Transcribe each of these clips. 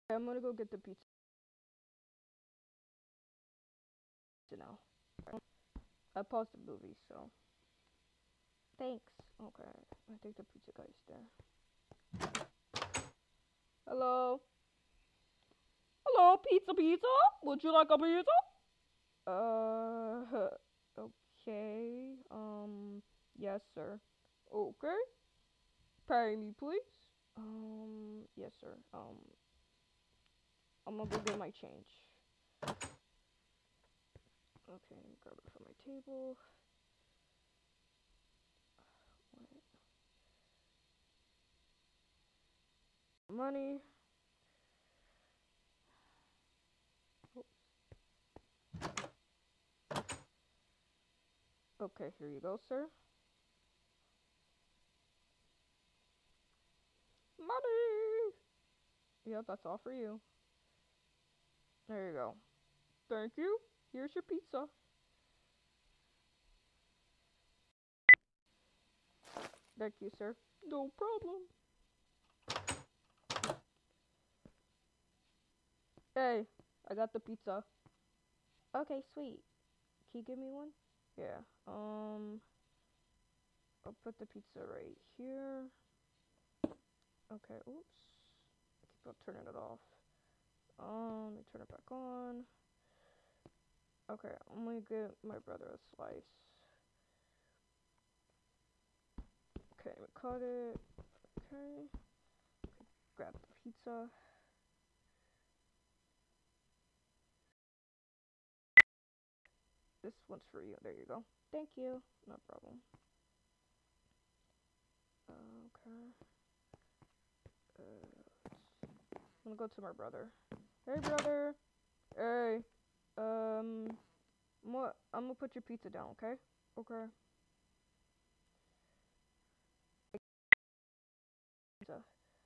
I'm gonna go get the pizza now. I paused the movie, so. Thanks. Okay, I think the pizza guy's there. Hello? Hello, pizza? Would you like a pizza? Okay. Yes, sir. Okay. Pay me, please. Yes, sir. I'm gonna go get my change. Okay, let me grab it from my table. Wait. Money. Okay, here you go, sir. Money! Yep, that's all for you. There you go. Thank you. Here's your pizza. Thank you, sir. No problem. Hey, I got the pizza. Okay, sweet. Can you give me one? Yeah. I'll put the pizza right here. Okay, oops. I keep on turning it off. Let me turn it back on. Okay, I'm gonna get my brother a slice. Okay, we cut it. Okay. Grab the pizza. This one's for you. There you go. Thank you. No problem. Okay. I'm gonna go to my brother. Hey, brother. Hey. I'm gonna put your pizza down, okay? Okay. Pizza.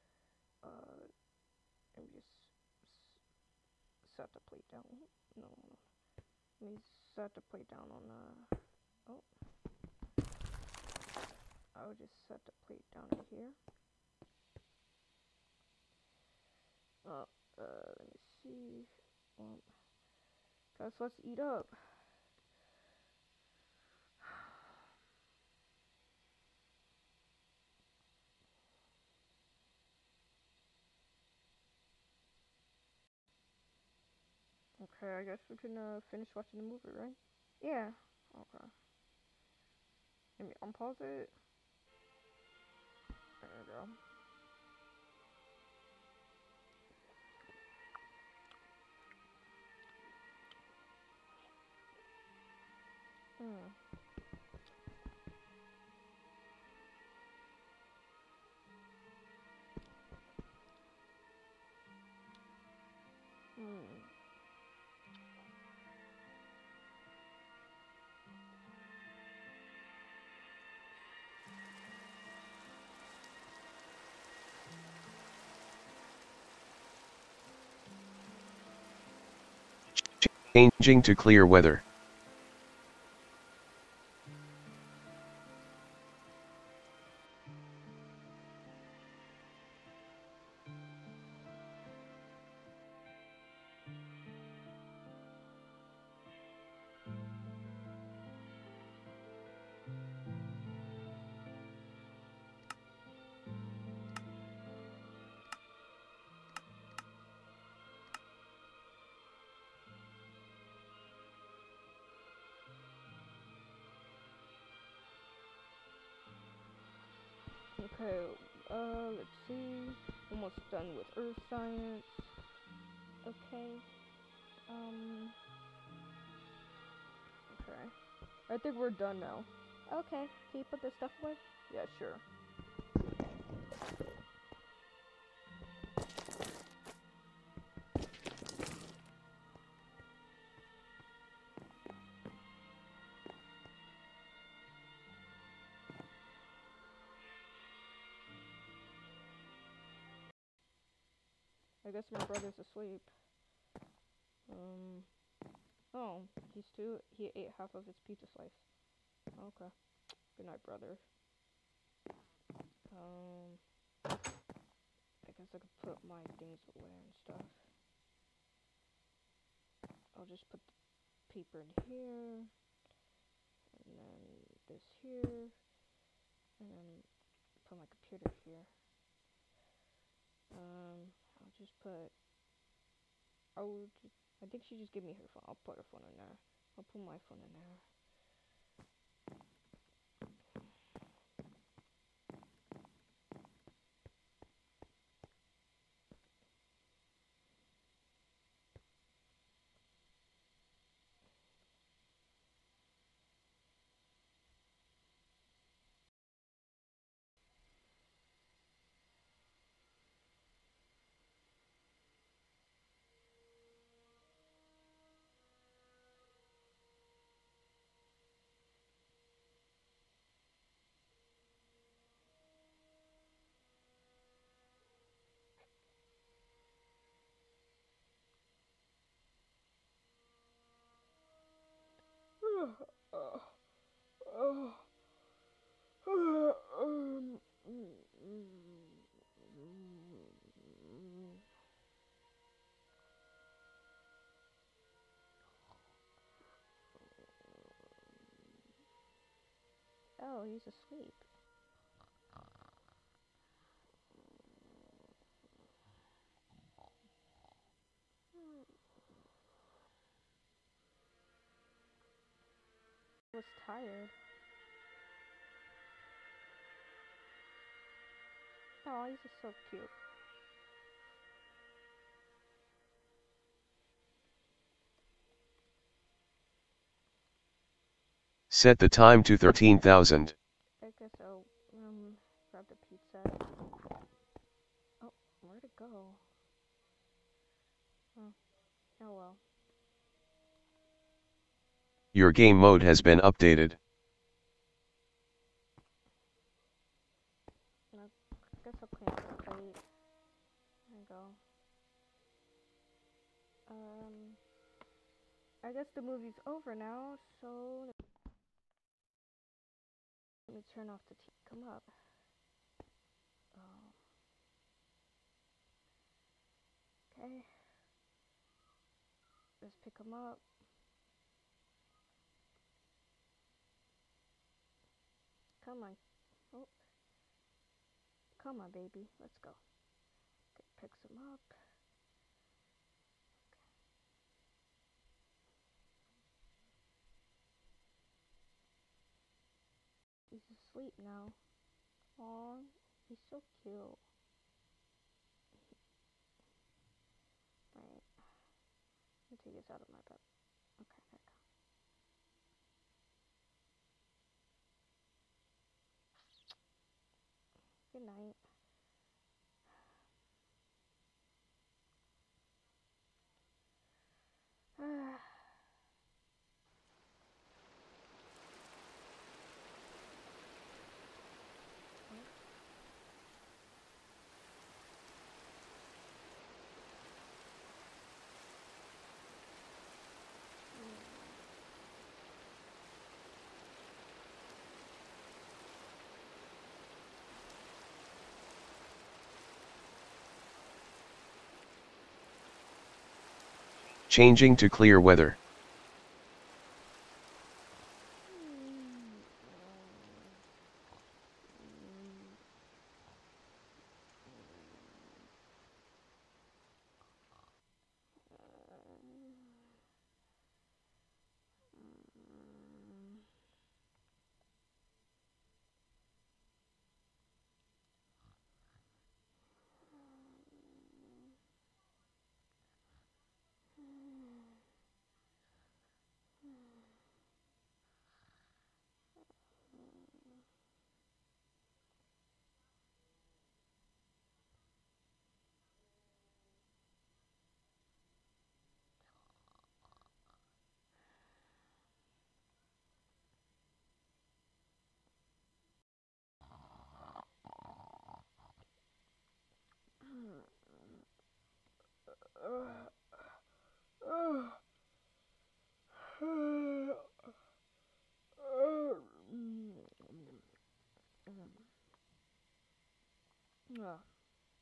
Let me just set the plate down. No. Let me set the plate down on oh. I'll just set the plate down right here. Let me see. Guys, let's eat up. Okay, I guess we can finish watching the movie, right? Yeah. Okay. Let me unpause it. There we go. Changing to clear weather. Okay, let's see. Almost done with earth science. Okay. Okay. I think we're done now. Okay, can you put this stuff away? Yeah, sure. I guess my brother's asleep. Oh, he ate half of his pizza slice. Okay. Good night, brother. I guess I could put my things away and stuff. just put the paper in here, and then this here, and then put my computer here. I'll just put. I think she just gave me her phone. I'll put her phone in there. I'll put my phone in there. Oh, he's asleep. I was tired. Oh, he's just so cute. Set the time to 13,000. I guess I'll grab the pizza. Oh, where'd it go? Oh well. Your game mode has been updated. I guess I'll clean up the plate. There you go. I guess the movie's over now, so let me turn off the TV. Come up. Oh. Okay. Let's pick him up. Come on. Oh. Come on, baby. Let's go. Okay, picks him up. He's asleep now. Aw, he's so cute. Right. Let me take this out of my bed. Okay, there you go. Good night. Changing to clear weather.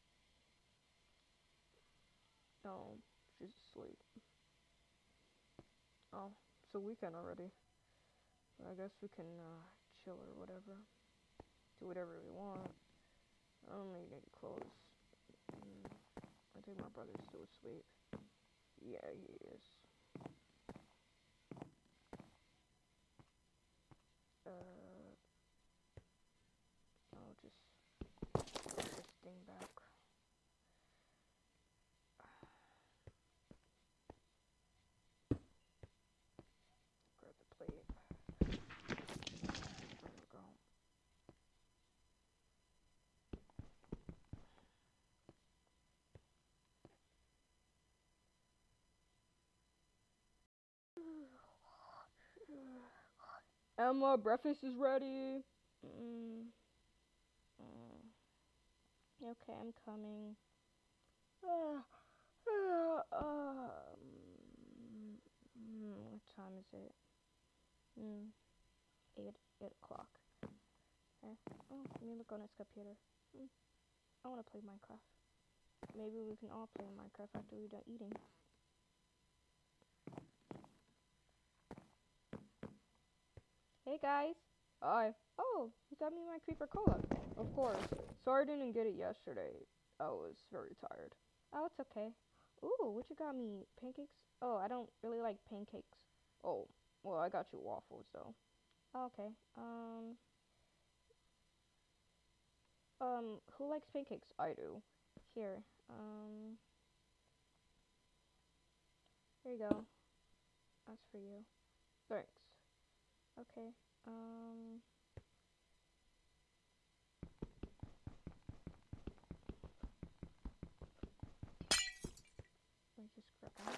No, she's asleep. Oh, it's a weekend already. I guess we can chill or whatever. Do whatever we want. I don't need any clothes. I think my brother's still asleep. Yeah, he is. I'll just put this thing back. Grab the plate. There we go. Emma, breakfast is ready. Okay, I'm coming. What time is it? 8 o'clock. Okay. Oh, let me look on his computer. I want to play Minecraft. Maybe we can all play Minecraft after we're done eating. Hey guys. Hi. Oh, you got me my creeper cola. Of course. Sorry I didn't get it yesterday. I was very tired. Oh, it's okay. Ooh, what you got me? Pancakes? Oh, I don't really like pancakes. Oh, well, I got you waffles though. Okay. Who likes pancakes? I do. Here. Here you go. That's for you. Thanks. Okay. Let me just grab that.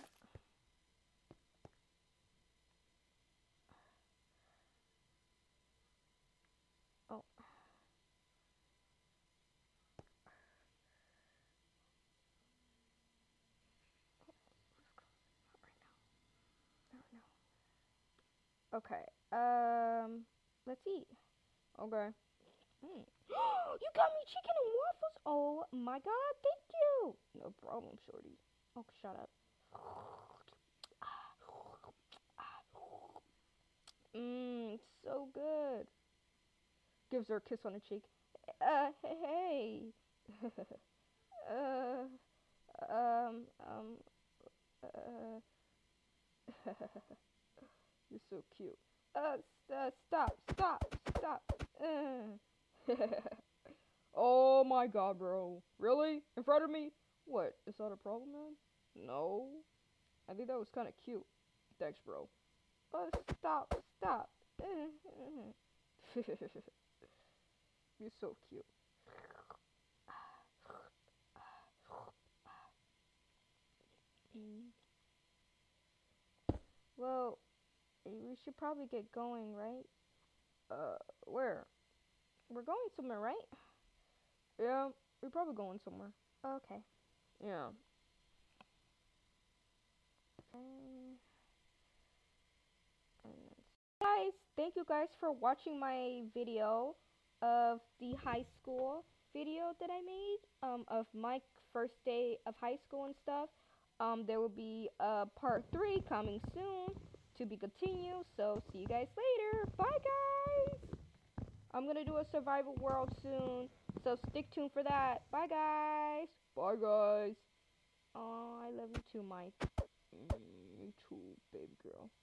Oh. Okay. Let's eat. Okay. You got me chicken and waffles. Oh my god, thank you. No problem, shorty. Oh, shut up. It's so good. Gives her a kiss on the cheek. Hey. uh, um, um, uh. You're so cute. Stop. Oh my god, bro. Really? In front of me? What? Is that a problem, man? No. I think that was kind of cute. Thanks, bro. Stop. You're so cute. Well, we should probably get going, right? Where? We're going somewhere, right? Yeah, we're probably going somewhere. Okay. Yeah. Guys, thank you guys for watching my video of the high school video that I made of my first day of high school and stuff. There will be part 3 coming soon to be continued, so see you guys later. Bye guys. I'm gonna do a survival world soon, so stick tuned for that. Bye guys. Bye guys. Oh, I love you too, Mike. Me too, baby girl.